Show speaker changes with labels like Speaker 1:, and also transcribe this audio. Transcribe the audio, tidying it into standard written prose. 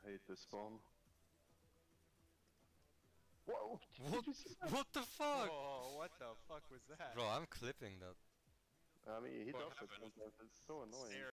Speaker 1: hate this spawn. Whoa!
Speaker 2: What? What the fuck?
Speaker 3: Oh, what the fuck was that?
Speaker 2: Bro, I'm clipping that.
Speaker 1: I mean, he
Speaker 4: What
Speaker 1: does it
Speaker 4: happened?
Speaker 1: sometimes, it's so annoying.